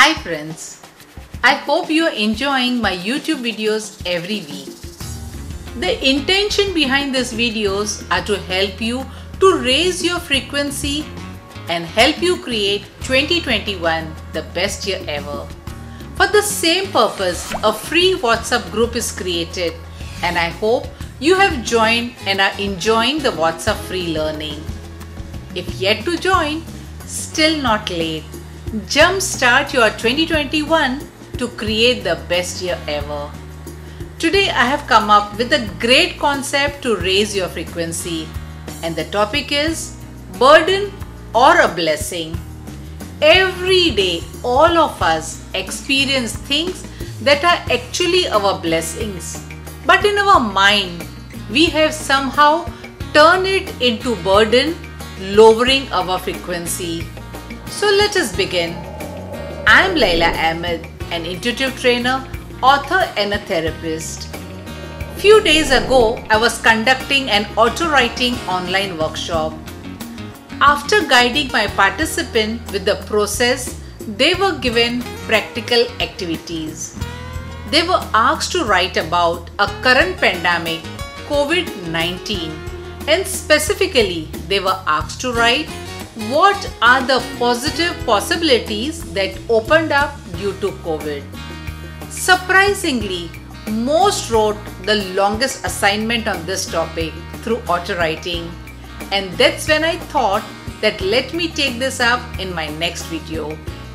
Hi friends, I hope you are enjoying my YouTube videos every week. The intention behind these videos are to help you to raise your frequency and help you create 2021 the best year ever. For the same purpose, a free WhatsApp group is created and I hope you have joined and are enjoying the WhatsApp free learning. If yet to join, still not late. Jumpstart your 2021 to create the best year ever. Today I have come up with a great concept to raise your frequency, and the topic is burden or a blessing. Every day all of us experience things that are actually our blessings, but in our mind we have somehow turned it into burden, lowering our frequency. So let us begin. I am Laila Ahmed, an intuitive trainer, author and a therapist. Few days ago, I was conducting an auto writing online workshop. After guiding my participant with the process, they were given practical activities. They were asked to write about a current pandemic, COVID-19, and specifically they were asked to write what are the positive possibilities that opened up due to COVID. Surprisingly, most wrote the longest assignment on this topic through auto writing, and that's when I thought that let me take this up in my next video.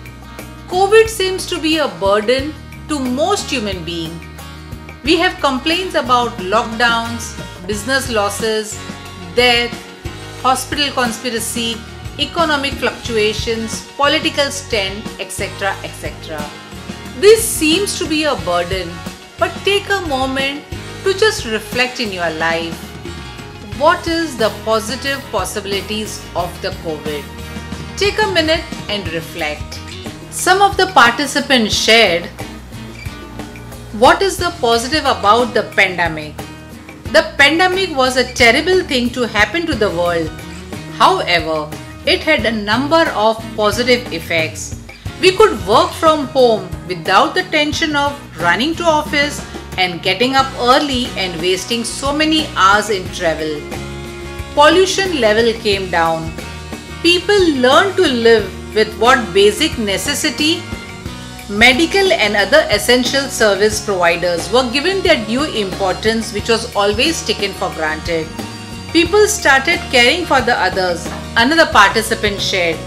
COVID seems to be a burden to most human beings. We have complaints about lockdowns, business losses, death, hospital conspiracy, economic fluctuations, political stand, etc. etc. This seems to be a burden, but take a moment to just reflect in your life. What is the positive possibilities of the COVID? Take a minute and reflect. Some of the participants shared what is the positive about the pandemic. The pandemic was a terrible thing to happen to the world. However, it had a number of positive effects. We could work from home without the tension of running to office and getting up early and wasting so many hours in travel. Pollution level came down. People learned to live with what basic necessity. Medical and other essential service providers were given their due importance, which was always taken for granted. People started caring for the others. Another participant shared,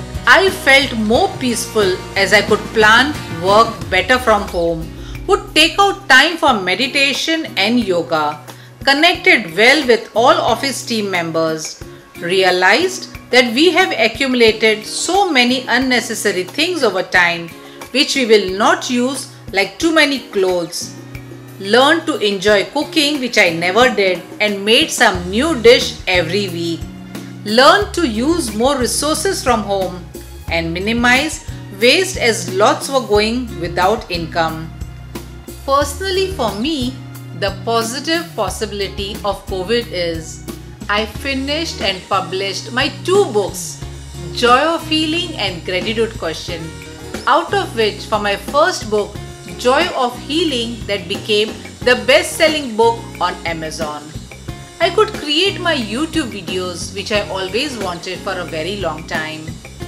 I felt more peaceful as I could plan work better from home, would take out time for meditation and yoga, connected well with all office team members, realized that we have accumulated so many unnecessary things over time which we will not use, like too many clothes. Learned to enjoy cooking, which I never did, and made some new dish every week. Learned to use more resources from home and minimize waste as lots were going without income. Personally for me, the positive possibility of COVID is I finished and published my 2 books, Joy of Healing and Gratitude Question, out of which for my first book, Joy of Healing, that became the best-selling book on Amazon. I could create my YouTube videos, which I always wanted for a very long time.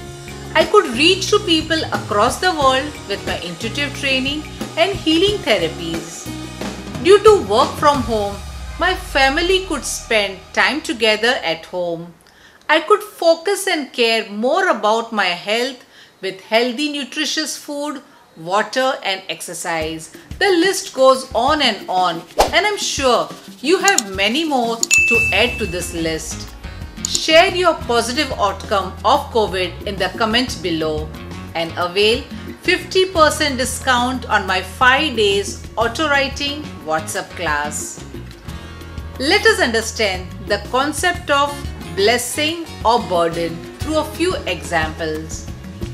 I could reach to people across the world with my intuitive training and healing therapies. Due to work from home, my family could spend time together at home. I could focus and care more about my health with healthy, nutritious food, water and exercise. The list goes on, and I'm sure you have many more to add to this list. Share your positive outcome of COVID in the comments below and avail 50% discount on my 5 days auto writing WhatsApp class. Let us understand the concept of blessing or burden through a few examples.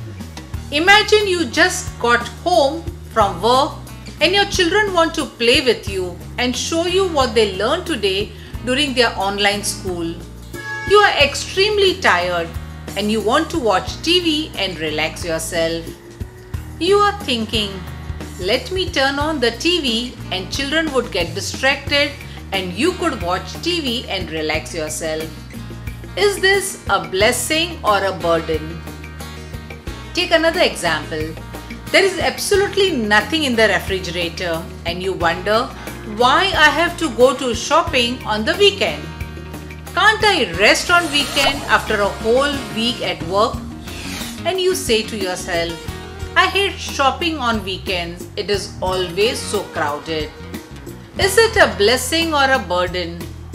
Imagine you just got home from work and your children want to play with you and show you what they learned today during their online school. You are extremely tired and you want to watch TV and relax yourself. You are thinking, let me turn on the TV and children would get distracted and you could watch TV and relax yourself. Is this a blessing or a burden? Take another example. There is absolutely nothing in the refrigerator and you wonder why I have to go to shopping on the weekend. Can't I rest on weekend after a whole week at work? And you say to yourself, I hate shopping on weekends. It is always so crowded. Is it a blessing or a burden?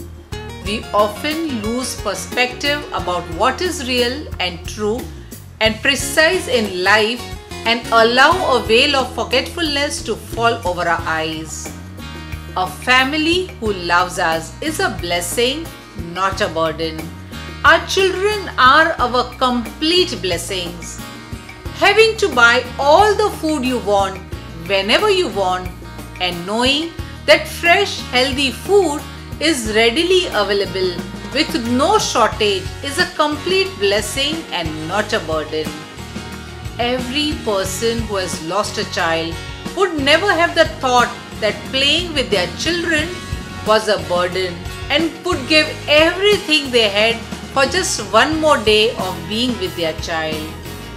We often lose perspective about what is real and true and precise in life and allow a veil of forgetfulness to fall over our eyes. A family who loves us is a blessing, not a burden. Our children are our complete blessings. Having to buy all the food you want, whenever you want, and knowing that fresh, healthy food is readily available with no shortage is a complete blessing and not a burden. Every person who has lost a child would never have the thought that playing with their children was a burden and would give everything they had for just one more day of being with their child.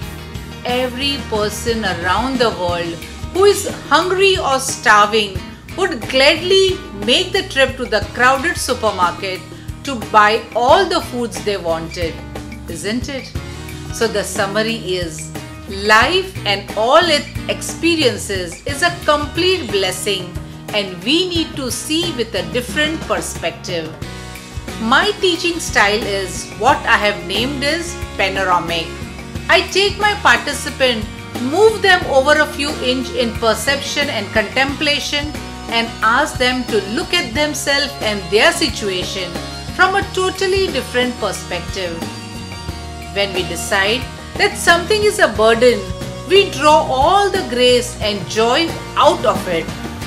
Every person around the world who is hungry or starving would gladly make the trip to the crowded supermarket to buy all the foods they wanted, isn't it? So the summary is, life and all its experiences is a complete blessing and we need to see with a different perspective. My teaching style is what I have named as panoramic. I take my participant, move them over a few inches in perception and contemplation and ask them to look at themselves and their situation from a totally different perspective. When we decide that something is a burden, we draw all the grace and joy out of it.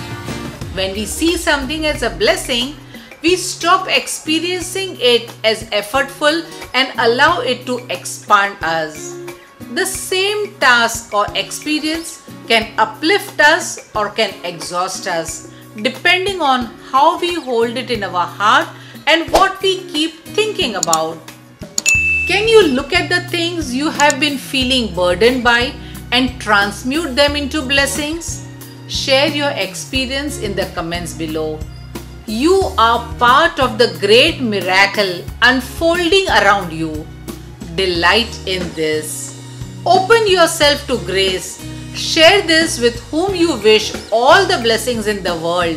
When we see something as a blessing, we stop experiencing it as effortful and allow it to expand us. The same task or experience can uplift us or can exhaust us, depending on how we hold it in our heart and what we keep thinking about. Can you look at the things you have been feeling burdened by and transmute them into blessings? Share your experience in the comments below. You are part of the great miracle unfolding around you. Delight in this. Open yourself to grace. Share this with whom you wish all the blessings in the world.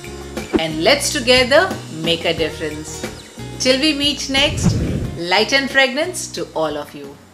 And let's together make a difference. Till we meet next, light and fragrance to all of you.